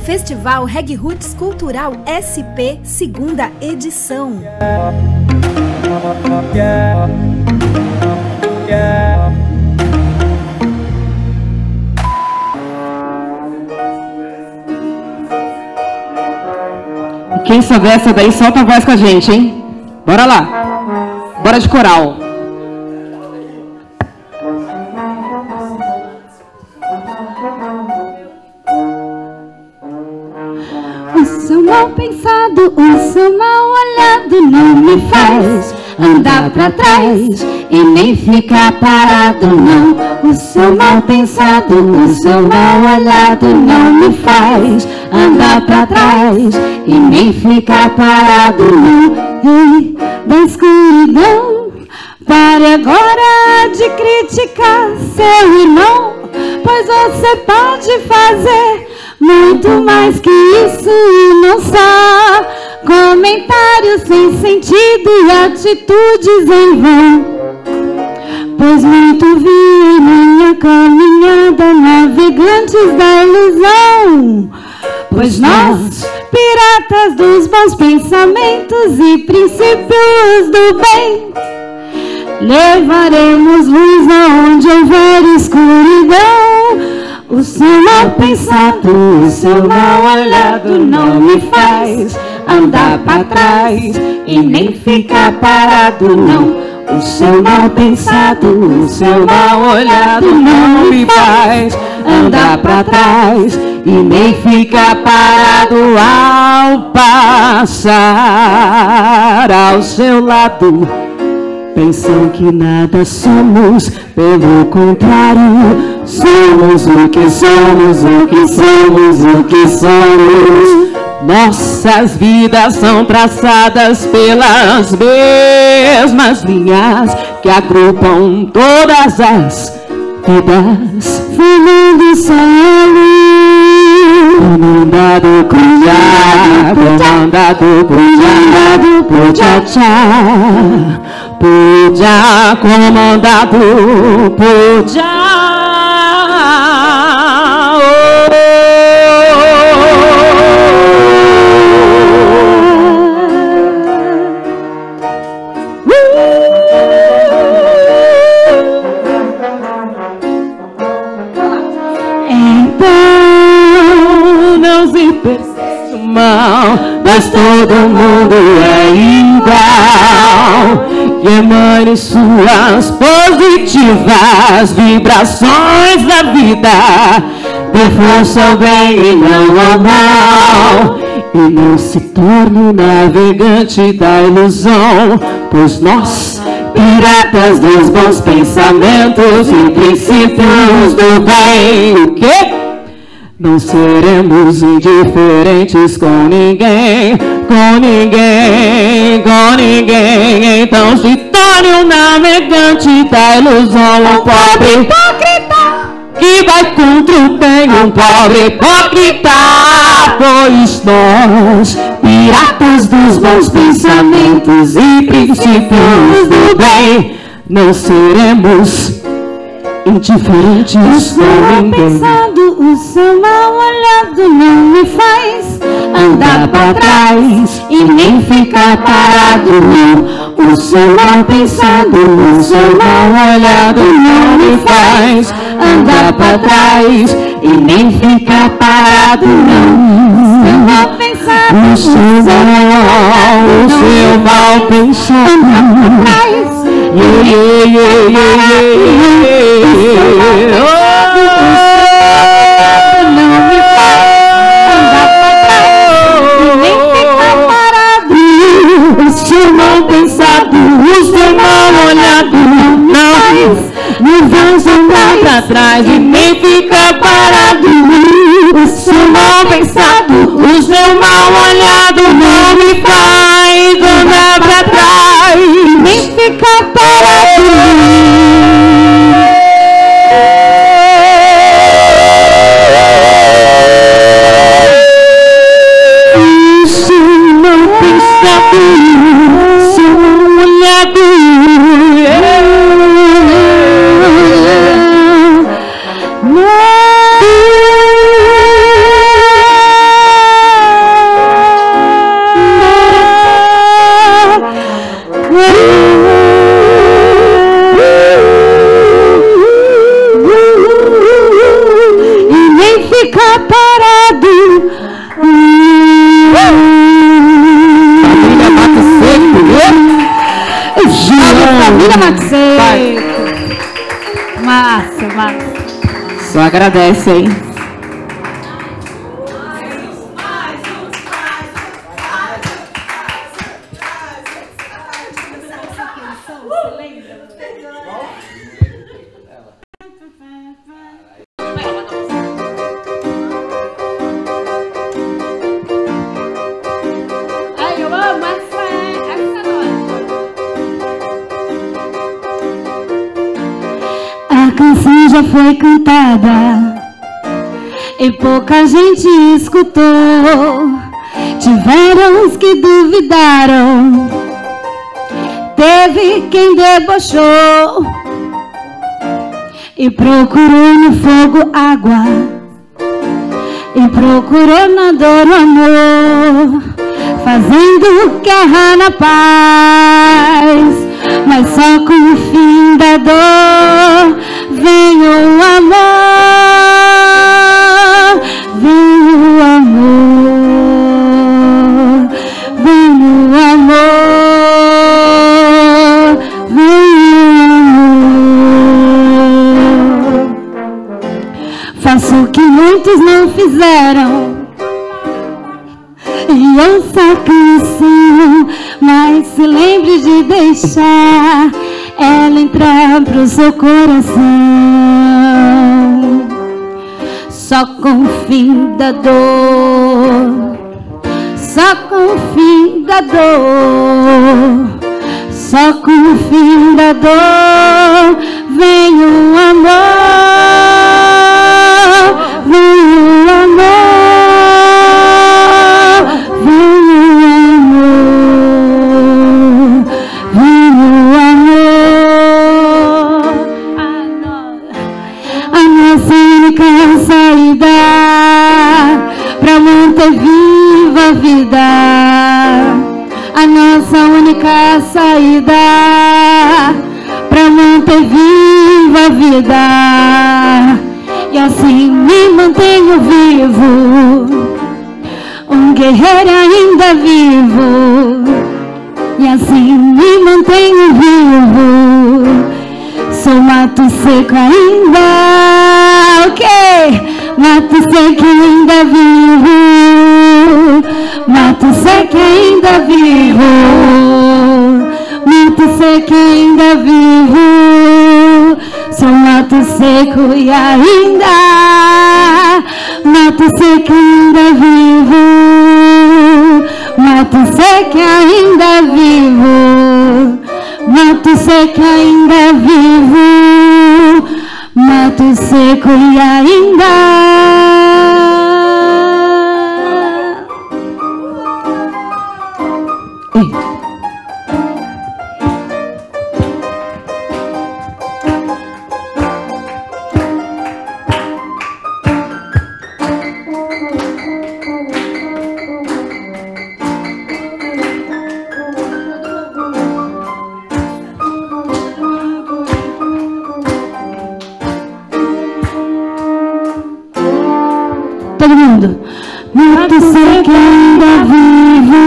Festival Reggae Roots Cultural SP, 2ª edição. Quem souber essa daí, solta a voz com a gente, hein? Bora lá. Bora de coral. O seu mal pensado, o seu mal olhado não me faz andar pra trás e nem ficar parado, não. O seu mal pensado, o seu mal olhado não me faz andar pra trás e nem ficar parado, não. Ei, da escuridão, pare agora de criticar seu irmão, pois você pode fazer muito mais que isso e não só comentários sem sentido e atitudes em vão. Pois muito vi em minha caminhada navegantes da ilusão. Pois nós, piratas dos bons pensamentos e princípios do bem, levaremos luz aonde houver escuridão. O seu mal pensado, o seu mal olhado não me faz andar pra trás e nem ficar parado, não. O seu mal pensado, o seu mal olhado não me faz andar pra trás e nem ficar parado ao passar ao seu lado. Pensam que nada somos, pelo contrário, somos o que somos, o que somos, o que somos. Nossas vidas são traçadas pelas mesmas linhas que agrupam todas as vidas, formando só a luz. Comandado por já, comandado por já, por já, por já, comandado por já. Mas todo mundo é igual e emane suas positivas vibrações da vida. Dê força ao bem e não ao mal, e não se torne um navegante da ilusão. Pois nós, piratas dos bons pensamentos e princípios do bem, o quê? Não seremos indiferentes com ninguém, com ninguém, com ninguém. Então se torne um navegante da ilusão, um pobre hipócrita que vai contra o bem, um pobre hipócrita. Pois nós, piratas dos bons pensamentos e princípios do bem, não seremos indiferentes com ninguém. O seu mal olhado não me faz andar pra trás e nem ficar parado, não. O seu mal pensado, o seu mal olhado não me faz andar pra trás e nem ficar parado, não. O seu mal pensado, o seu mal pensado andar pra trás. Não vamos andar pra trás e nem ficar parado. O seu mal pensado, o seu mal olhado não me faz andar pra trás e nem ficar parado. massa. Só agradece aí. Ai, eu amo essa A canção já foi cantada e pouca gente escutou. Tiveram os que duvidaram, teve quem debochou e procurou no fogo água, e procurou na dor o amor, fazendo guerra na paz. Mas só com o fim da dor vem o amor, vem o amor, vem o amor, vem o amor. Faço o que muitos não fizeram e ouça a canção, mas se lembre de deixar ela entrar pro seu coração. Só com o fim da dor, só com o fim da dor, só com o fim da dor vem o amor, vem o amor. Pra manter viva a vida, a nossa única saída pra manter viva a vida, e assim me mantenho vivo, um guerreiro ainda vivo, e assim me mantenho vivo. Sou mato seco ainda, ok? Mato seco ainda vivo, mato seco ainda vivo, mato seco ainda vivo. Sou mato seco e ainda, mato seco ainda vivo, mato seco ainda vivo, mato seco ainda vivo, mato seco e ainda. Todo mundo. Mato seco ainda vivo.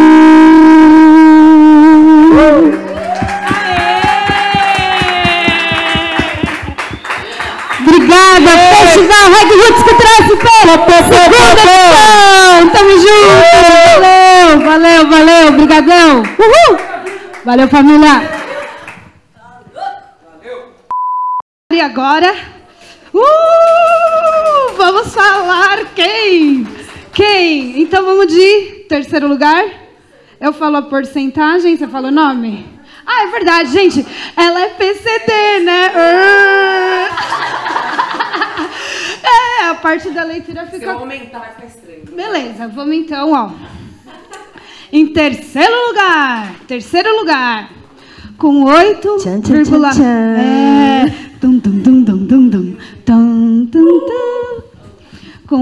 Obrigada, Festival Reggae Roots Cultural SP, segunda edição. Tamo junto. Valeu, valeu, brigadão. Uhul. Valeu, família. E agora? Vamos falar quem? Quem? Então vamos de terceiro lugar. Eu falo a porcentagem, você fala o nome? Ah, é verdade, gente. Ela é PCD, né? É, a parte da leitura fica... Se eu aumentar, vai ficar estranho. Beleza, vamos então, ó. Em terceiro lugar, com 8, com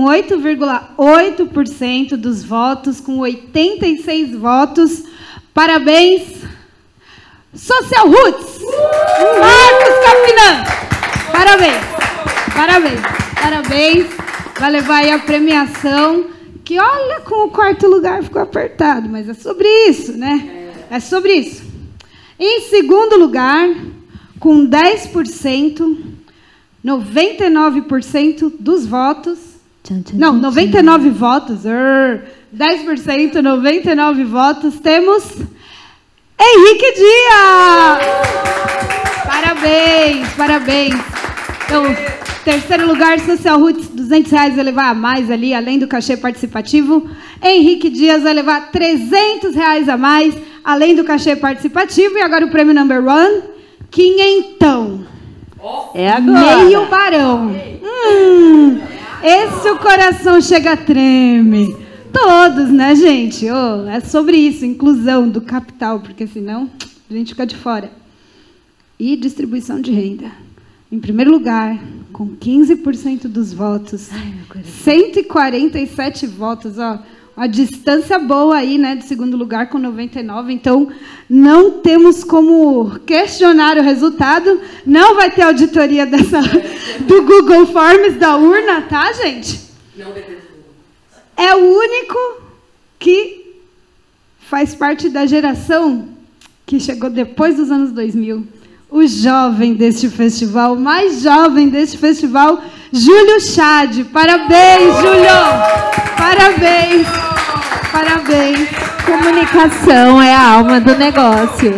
8,8% dos votos, com 86 votos. Parabéns, Social Roots! Marcos Capinã! Parabéns, parabéns, parabéns. Vai levar aí a premiação, que olha, com o quarto lugar ficou apertado, mas é sobre isso, né? É sobre isso. Em segundo lugar, com 10%, 99% dos votos. Não, 99 votos. 10%, 99 votos. Temos Henrique Dias! Parabéns, parabéns. Então, terceiro lugar, Social Roots, R$200 vai levar a mais ali, além do cachê participativo. Henrique Dias vai levar R$300 a mais, além do cachê participativo. E agora o prêmio number one, quinhentão. É agora. Meio barão. Esse o coração chega a treme. Todos, né, gente? Oh, é sobre isso, inclusão do capital, porque senão a gente fica de fora. E distribuição de renda. Em primeiro lugar, com 15% dos votos, 147 votos, ó, uma distância boa aí, né, de segundo lugar com 99. Então, não temos como questionar o resultado. Não vai ter auditoria do Google Forms da urna, tá, gente? Não depende. É o único que faz parte da geração que chegou depois dos anos 2000. O jovem deste festival, o mais jovem deste festival, Júlio Chad. Parabéns, Júlio! Parabéns! Parabéns! Comunicação é a alma do negócio.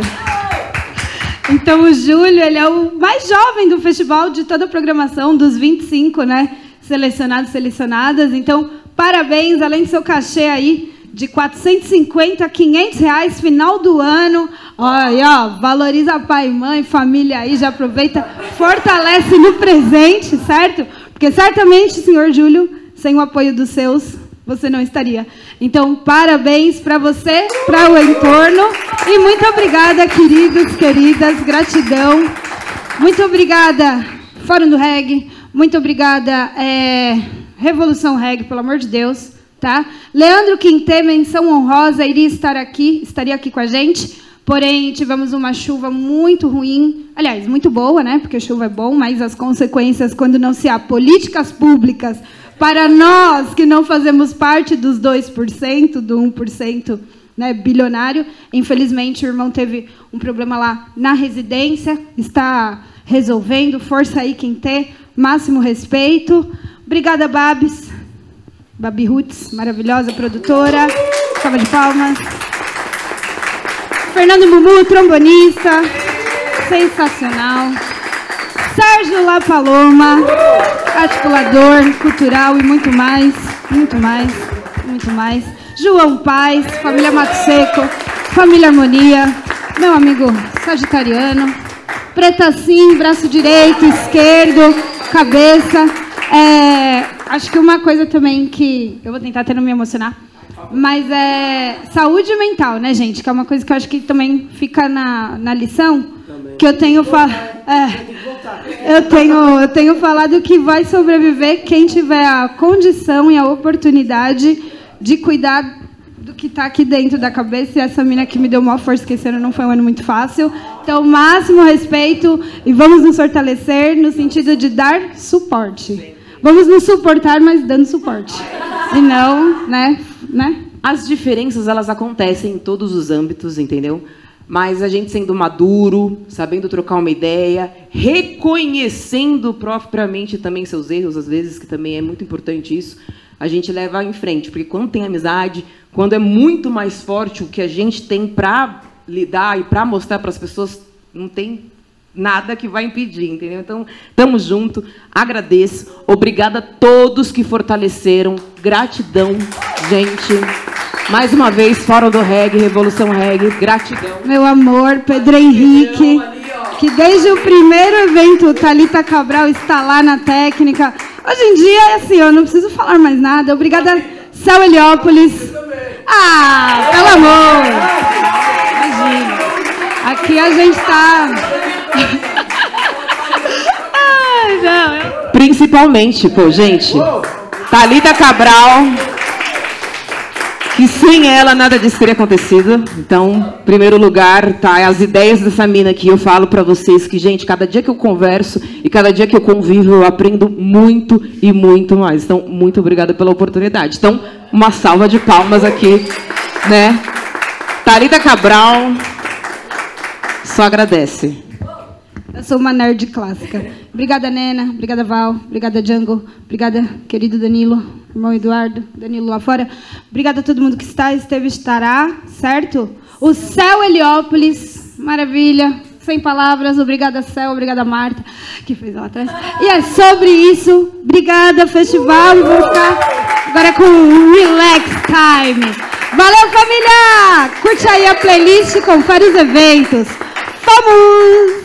Então, o Júlio, ele é o mais jovem do festival, de toda a programação, dos 25, né? Selecionados, selecionadas. Então, parabéns, além do seu cachê aí, de 450 a 500 reais, final do ano. Olha, ó, valoriza pai, mãe, família aí, já aproveita, fortalece no presente, certo? Porque certamente, senhor Júlio, sem o apoio dos seus, você não estaria. Então, parabéns para você, para o entorno. E muito obrigada, queridos, queridas, gratidão. Muito obrigada, Fórum do Reggae. Muito obrigada, Revolução Reggae, pelo amor de Deus. Tá? Leandro Quintê, menção honrosa, estaria aqui com a gente, porém tivemos uma chuva muito ruim, aliás, muito boa, né? Porque chuva é bom, mas as consequências quando não se há políticas públicas para nós que não fazemos parte dos 2%, do 1%, né, bilionário, infelizmente o irmão teve um problema lá na residência, está resolvendo, força aí Quintê, máximo respeito. Obrigada, Babs. Babi Roots, maravilhosa produtora. Salva de palmas. Fernando Bubu, trombonista. Sensacional. Sérgio La Paloma, articulador cultural e muito mais. Muito mais. Muito mais. João Paz, família Mato Seco, família Harmonia. Meu amigo sagitariano. Preta Sim, braço direito, esquerdo, cabeça. Acho que uma coisa também que... Eu vou tentar até não me emocionar. Mas é saúde mental, né, gente? Que é uma coisa que eu acho que também fica na lição. Também. Que eu tenho eu tenho falado que vai sobreviver quem tiver a condição e a oportunidade de cuidar do que está aqui dentro da cabeça. E essa mina que me deu maior força, esquecendo, não foi um ano muito fácil. Então, máximo respeito e vamos nos fortalecer no sentido de dar suporte. Vamos nos suportar, mas dando suporte. E não, né? As diferenças, elas acontecem em todos os âmbitos, entendeu? Mas a gente sendo maduro, sabendo trocar uma ideia, reconhecendo propriamente também seus erros, às vezes, que também é muito importante isso, a gente leva em frente. Porque quando tem amizade, quando é muito mais forte o que a gente tem para lidar e para mostrar para as pessoas, não tem nada que vai impedir, entendeu? Então, estamos juntos, agradeço. Obrigada a todos que fortaleceram. Gratidão, gente. Mais uma vez, Fórum do Reggae, Revolução Reggae, gratidão. Meu amor, Pedro Henrique, que desde o primeiro evento, Thalita Cabral está lá na técnica. Hoje em dia, é assim, eu não preciso falar mais nada. Obrigada, Céu Heliópolis. Ah, pelo amor. Imagina. Aqui a gente está... Ai, não. Principalmente, pô, gente, Thalita Cabral, que sem ela nada disso teria acontecido. Então, em primeiro lugar, tá, as ideias dessa mina aqui, eu falo pra vocês que, gente, cada dia que eu converso e cada dia que eu convivo, eu aprendo muito e muito mais. Então, muito obrigada pela oportunidade. Então, uma salva de palmas aqui, né? Thalita Cabral, só agradece. Eu sou uma nerd clássica. Obrigada, Nena. Obrigada, Val. Obrigada, Django. Obrigada, querido Danilo, irmão Eduardo, Danilo lá fora. Obrigada a todo mundo que esteve, estará, certo? O Céu Heliópolis, maravilha. Sem palavras. Obrigada, Céu. Obrigada, Marta, que fez lá atrás. E é sobre isso. Obrigada, festival. E vou ficar agora com o Relax Time. Valeu, família! Curte aí a playlist, confere os eventos. Vamos!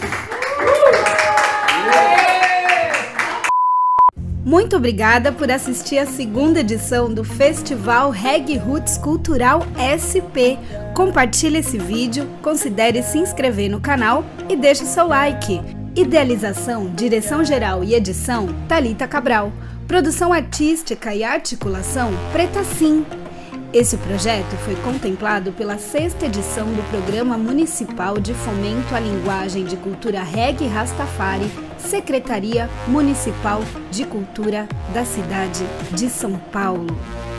Muito obrigada por assistir a segunda edição do Festival Reggae Roots Cultural SP. Compartilhe esse vídeo, considere se inscrever no canal e deixe seu like. Idealização, direção geral e edição, Thalita Cabral. Produção artística e articulação, Preta Sim. Esse projeto foi contemplado pela 6ª edição do Programa Municipal de Fomento à Linguagem de Cultura Reggae Rastafari, Secretaria Municipal de Cultura da cidade de São Paulo.